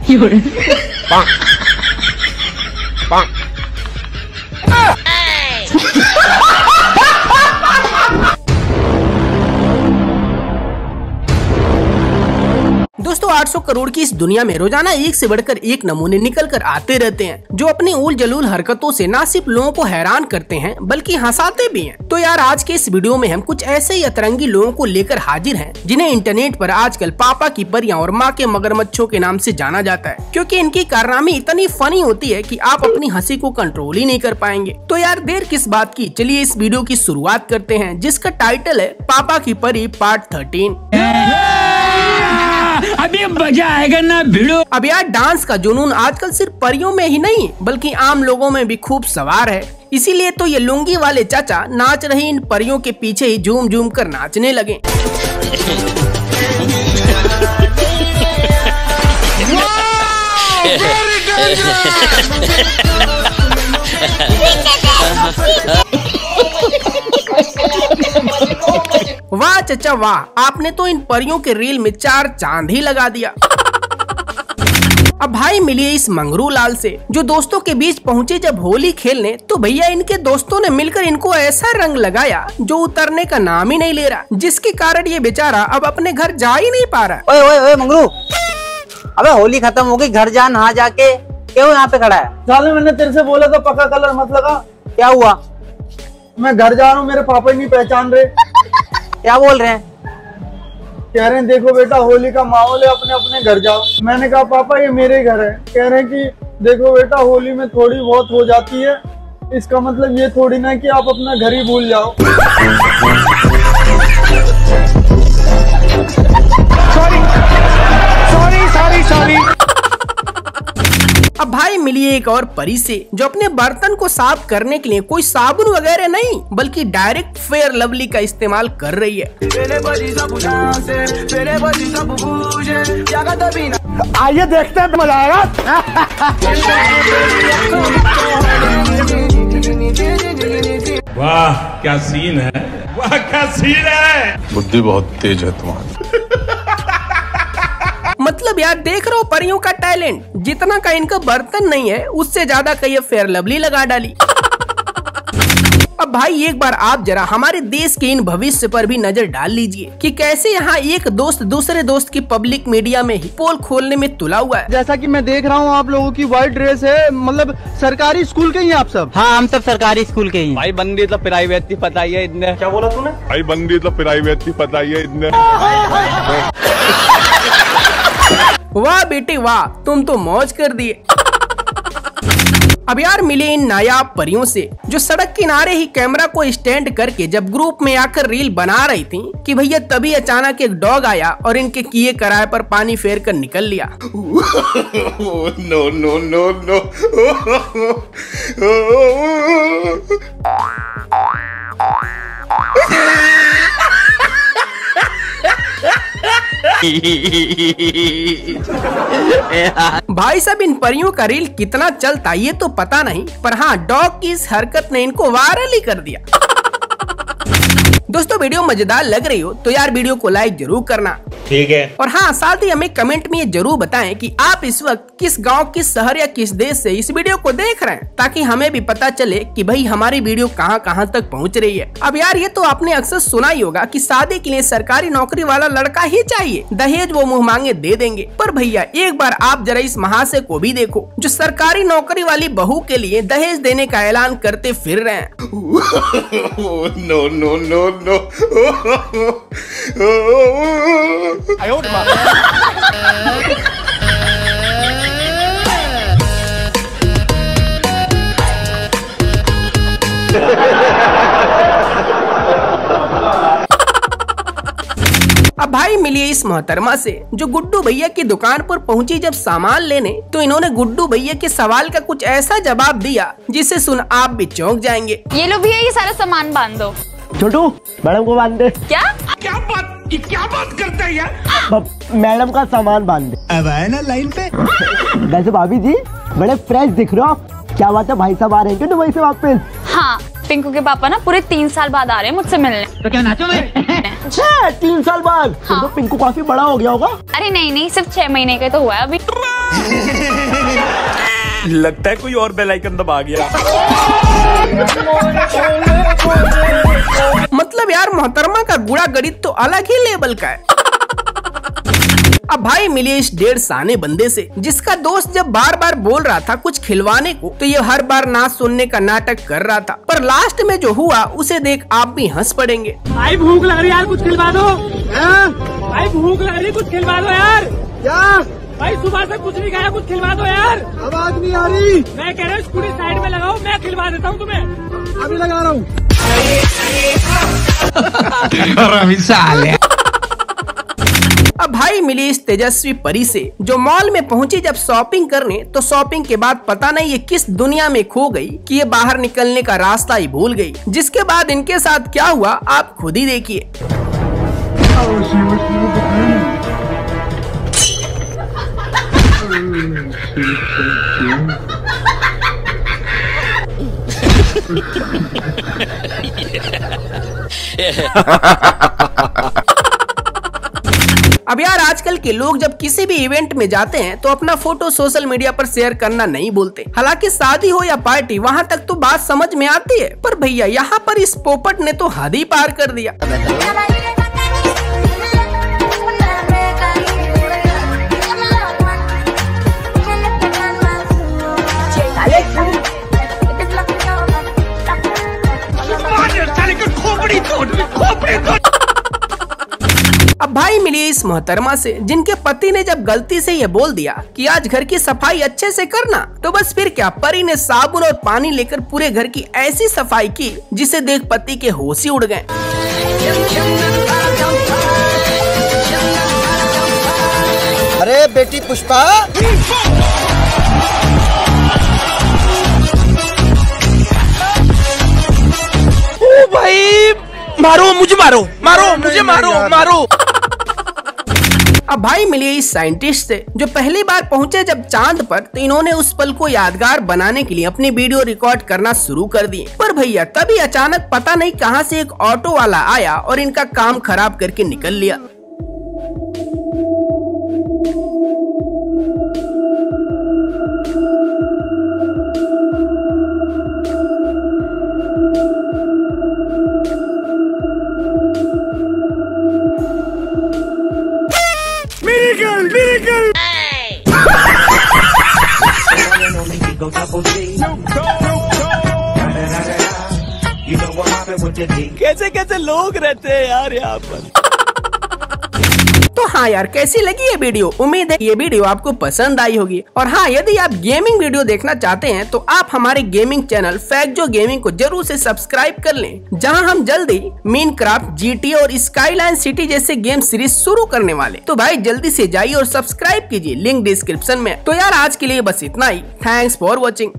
दोस्तों 800 करोड़ की इस दुनिया में रोजाना एक से बढ़कर एक नमूने निकल कर आते रहते हैं, जो अपनी उल जलूल हरकतों से न सिर्फ लोगों को हैरान करते हैं बल्कि हंसाते भी हैं। तो यार आज के इस वीडियो में हम कुछ ऐसे ही अतरंगी लोगों को लेकर हाजिर हैं, जिन्हें इंटरनेट पर आजकल पापा की परियां और माँ के मगरमच्छों के नाम से जाना जाता है, क्योंकि इनकी कारनामे इतनी फनी होती है कि आप अपनी हंसी को कंट्रोल ही नहीं कर पाएंगे। तो यार देर किस बात की, चलिए इस वीडियो की शुरुआत करते हैं, जिसका टाइटल है पापा की परी पार्ट 13। अभी मजा आएगा ना भिड़ो। अब यार डांस का जुनून आजकल सिर्फ परियों में ही नहीं बल्कि आम लोगों में भी खूब सवार है, इसीलिए तो ये लुंगी वाले चाचा नाच रही इन परियों के पीछे ही झूम झूम कर नाचने लगे। वाह चचा वाह, आपने तो इन परियों के रील में 4 चांद ही लगा दिया। अब भाई मिलिए इस मंगरू लाल से, जो दोस्तों के बीच पहुंचे जब होली खेलने, तो भैया इनके दोस्तों ने मिलकर इनको ऐसा रंग लगाया जो उतरने का नाम ही नहीं ले रहा, जिसके कारण ये बेचारा अब अपने घर जा ही नहीं पा रहा। ओए ओए ओए मंगरू, अबे होली खत्म हो गई, घर जा नहा जाके, क्यों यहाँ पे खड़ा है? साले मैंने तेरे से बोला था पक्का कलर मत लगा। क्या हुआ? मैं घर जा रहा हूँ, मेरे पापा ही नहीं पहचान रहे। क्या बोल रहे हैं? कह रहे हैं देखो बेटा होली का माहौल है, अपने अपने घर जाओ। मैंने कहा पापा ये मेरे घर है। कह रहे हैं कि देखो बेटा होली में थोड़ी बहुत हो जाती है, इसका मतलब ये थोड़ी ना कि आप अपना घर ही भूल जाओ। सॉरी। अब भाई मिलिए एक और परी से, जो अपने बर्तन को साफ करने के लिए कोई साबुन वगैरह नहीं बल्कि डायरेक्ट फेयर लवली का इस्तेमाल कर रही है। आइए देखते हैं, मजा आएगा। वाह क्या सीन है, वाह क्या सीन है। बुद्धि बहुत तेज है तुम्हारी। मतलब यार देख रहे हो परियों का टैलेंट, जितना का इनका बर्तन नहीं है उससे ज्यादा का ये फेयर लवली लगा डाली। अब भाई एक बार आप जरा हमारे देश के इन भविष्य पर भी नजर डाल लीजिए कि कैसे यहाँ एक दोस्त दूसरे दोस्त की पब्लिक मीडिया में ही पोल खोलने में तुला हुआ है। जैसा कि मैं देख रहा हूँ आप लोगों की व्हाइट ड्रेस है, मतलब सरकारी स्कूल के ही आप सब? हाँ हम सब सरकारी स्कूल के ही। भाई बंदी तो प्राइवेट थी, पता ही है इतने। क्या बोला तूने? भाई बंदी तो प्राइवेट थी, पता ही है इतने। वाह बेटे वाह, तुम तो मौज कर दिए। अब यार मिले इन नायाब परियों से, जो सड़क किनारे ही कैमरा को स्टैंड करके जब ग्रुप में आकर रील बना रही थी कि भैया तभी अचानक एक डॉग आया और इनके किए कराए पर पानी फेर कर निकल लिया। No no no no. भाई साहब इन परियों का रील कितना चलता ये तो पता नहीं, पर हाँ डॉग की इस हरकत ने इनको वायरल ही कर दिया। दोस्तों वीडियो मजेदार लग रही हो तो यार वीडियो को लाइक जरूर करना, ठीक है। और हाँ साथ ही हमें कमेंट में ये जरूर बताएं कि आप इस वक्त किस गांव, किस शहर या किस देश से इस वीडियो को देख रहे हैं, ताकि हमें भी पता चले कि भाई हमारी वीडियो कहां कहां तक पहुंच रही है। अब यार ये तो आपने अक्सर सुना ही होगा कि शादी के लिए सरकारी नौकरी वाला लड़का ही चाहिए, दहेज वो मुंह मांगे दे देंगे। पर भैया एक बार आप जरा इस महाशय को भी देखो, जो सरकारी नौकरी वाली बहू के लिए दहेज देने का ऐलान करते फिर रहे हैं। No no no no. अब भाई मिलिए इस मोहतरमा से, जो गुड्डू भैया की दुकान पर पहुंची जब सामान लेने, तो इन्होंने गुड्डू भैया के सवाल का कुछ ऐसा जवाब दिया जिसे सुन आप भी चौंक जाएंगे। ये लो भैया, ये सारा सामान बांध दो। छोटू मैडम को बांध दे। क्या क्या बात करता है यार? मैडम का सामान बांध दे। अब आए ना लाइन पे। वैसे भाभी जी बड़े फ्रेश दिख रहे हो, क्या बात है? भाई साहब आ रहे हैं क्या दुबई से वापस? हाँ, पिंकू के पापा ना पूरे 3 साल बाद आ रहे हैं मुझसे मिलने। तो क्या नाचो मैं? अच्छा 3 साल बाद? हाँ। तो पिंकू काफी बड़ा हो गया होगा। अरे नहीं, सिर्फ 6 महीने का तो हुआ है अभी। लगता है कोई और बेल आइकन दबा गया। मतलब यार मोहतरमा का गुड़ा गणित तो अलग ही लेवल का है। अब भाई मिले इस 1.5 साने बंदे से, जिसका दोस्त जब बार बार बोल रहा था कुछ खिलवाने को तो ये हर बार ना सुनने का नाटक कर रहा था, पर लास्ट में जो हुआ उसे देख आप भी हंस पड़ेंगे। भाई भूख लग रही है यार, कुछ खिलवा दो। भाई भूख लग रही है, कुछ खिलवा दो यार। क्या भाई सुबह से कुछ नहीं खाया, कुछ खिलवा दो यार। आवाज नहीं आ रही? मैं कह रहा हूँ स्कूटी साइड में लगाओ, मैं खिलवा देता हूँ तुम्हें। अभी लगा रहा हूँ। अब भाई मिली इस तेजस्वी परी से, जो मॉल में पहुंची जब शॉपिंग करने, तो शॉपिंग के बाद पता नहीं ये किस दुनिया में खो गई कि ये बाहर निकलने का रास्ता ही भूल गई। जिसके बाद इनके साथ क्या हुआ आप खुद ही देखिए। अब यार आजकल के लोग जब किसी भी इवेंट में जाते हैं तो अपना फोटो सोशल मीडिया पर शेयर करना नहीं बोलते। हालांकि शादी हो या पार्टी वहां तक तो बात समझ में आती है, पर भैया यहाँ पर इस पोपट ने तो हद ही पार कर दिया। अब भाई मिली इस मोहतरमा से, जिनके पति ने जब गलती से ये बोल दिया कि आज घर की सफाई अच्छे से करना, तो बस फिर क्या परी ने साबुन और पानी लेकर पूरे घर की ऐसी सफाई की जिसे देख पति के होश ही उड़ गए। अरे बेटी पुष्पा, ओ भाई मारो मुझे, मारो मारो मुझे, मारो मारो। अब भाई मिलिए इस साइंटिस्ट से, जो पहली बार पहुंचे जब चांद पर, तो इन्होंने उस पल को यादगार बनाने के लिए अपनी वीडियो रिकॉर्ड करना शुरू कर दिए। पर भैया तभी अचानक पता नहीं कहां से एक ऑटो वाला आया और इनका काम खराब करके निकल लिया। कैसे कैसे लोग रहते हैं यार यहाँ पर। तो हाँ यार, कैसी लगी ये वीडियो? उम्मीद है ये वीडियो आपको पसंद आई होगी। और हाँ, यदि आप गेमिंग वीडियो देखना चाहते हैं तो आप हमारे गेमिंग चैनल फैक्टजो गेमिंग को जरूर से सब्सक्राइब कर लें, जहां हम जल्दी माइनक्राफ्ट, GTA और स्काईलाइन सिटी जैसे गेम सीरीज शुरू करने वाले। तो भाई जल्दी से जाइए और सब्सक्राइब कीजिए, लिंक डिस्क्रिप्शन में। तो यार आज के लिए बस इतना ही। Thanks for watching.